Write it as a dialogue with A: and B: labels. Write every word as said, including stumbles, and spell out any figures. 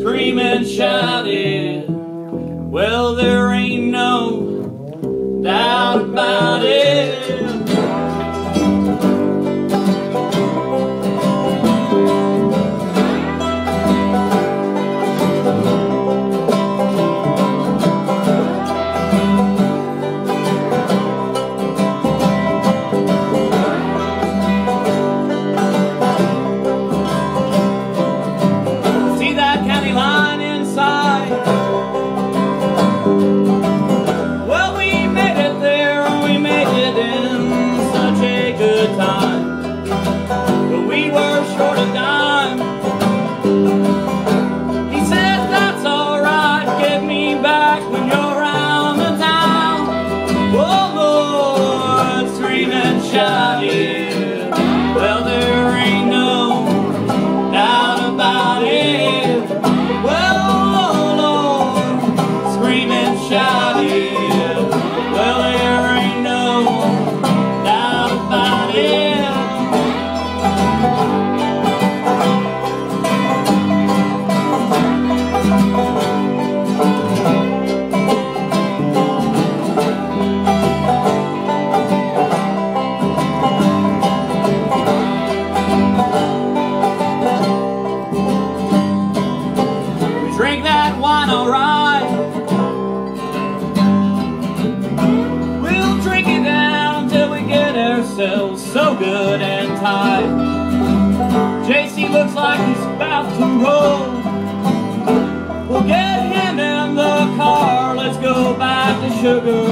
A: screamed and shouted. Well, there ain't no doubt about it. See that county line inside? Well, we made it there, we made it in such a good time. But we were short a dime. He said, that's alright, get me back when you're around the town. Oh Lord, scream and shout it. Well, there ain't no doubt about it. Well, oh Lord, scream and shout it. Well, there ain't no doubt about it. Drink that wine, alright. We'll drink it down till we get ourselves so good and tight. J C looks like he's about to roll. We'll get him in the car. Let's go back to Sugar